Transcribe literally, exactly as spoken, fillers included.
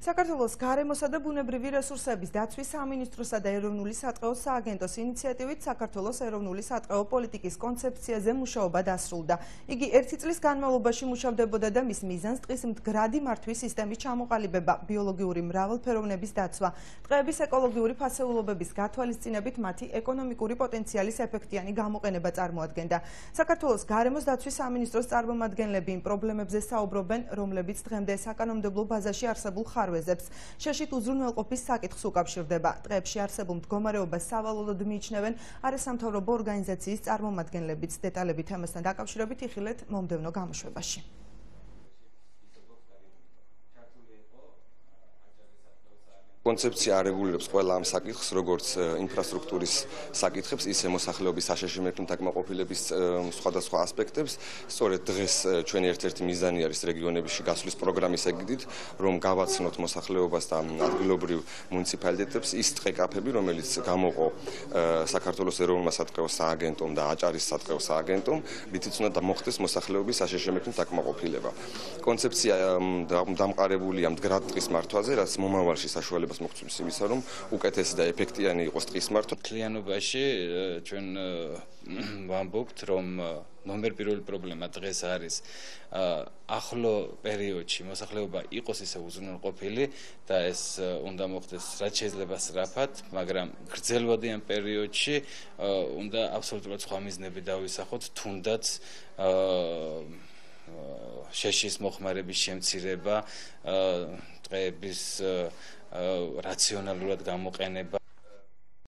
საქართველოს გარემოსა და ბუნებრივი რესურსების დაცვის სამინისტროსა და ეროვნული სატყეო სააგენტოს ინიციატივით საქართველოს ეროვნული სატყეო პოლიტიკის კონცეფციაზე მუშაობა დასრულდა. იგი ერთი წლის განმავლობაში მუშავდებოდა და მის მიზანს ტყის მდგრადი მართვის სისტემის ჩამოყალიბება, ბიოლოგიური მრავალფეროვნების დაცვა, ტყეების ეკოლოგიური ფასეულობების გათვალისწინებით მათი ეკონომიკური პოტენციალის ეფექტიანი გამოყენება წარმოადგენდა. საქართველოს გარემოს დაცვის სამინისტროს წარმომადგენლები იმ პრობლემებზე საუბრობენ, რომლებიც დღემდე საკანონმდებლო ბაზაში არსებულ ხარვეზებს შეშით უზრუნველყოფის საკითხს უკავშირდება. ტყეებში არსებულ მდგომარეობას სავალალოდ მიიჩნევენ არასამთავრობო ორგანიზაციის წარმომადგენლებიც. დეტალები თემასთან დაკავშირებით იხილეთ მომდევნო გამოშვებაში. კონცეფცია არეგულირებს ყველა ამ საკითხს, როგორც ინფრასტრუქტურის საკითხებს, ისე მოსახლეობის საშიში მერქნით აკმაყოფილების სხვადასხვა ასპექტებს. სწორედ დღეს ჩვენი ერთ-ერთი მიზანი არის რეგიონებში გასვლის პროგრამის ეგიდით, რომ გავაცნოთ მოსახლეობას და ადგილობრივ მუნიციპალიტეტებს ის ტყე-კაფები, რომელიც გამოყო საქართველოს ეროვნულმა სატყეო სააგენტომ და აჭარის სატყეო სააგენტომ, რითიც უნდა მოხდეს მოსახლეობის საშიში მერქნით აკმაყოფილება. კონცეფცია დამყარებულია მდგრად ტყის მართვაზე, რაც მომავალში საშუალებას მოგვცემს იმისა, რომ უკეთესი და ეფექტიანი იყოს ტყის მართვა. მთლიანობაში ჩვენ ვამბობთ, რომ ნომერ პირველი პრობლემა დღეს არის ახლო პერიოდში მოსახლეობა იყოს ისე უზრუნველყოფილი და ეს უნდა მოხდეს რაც შეიძლება სწრაფად, მაგრამ გრძელვადიან პერიოდში უნდა აბსოლუტურად სხვა მიზნები დავისახოთ, თუნდაც შეშის მოხმარების შემცირება, ტყეების რაციონალურად გამოყენება.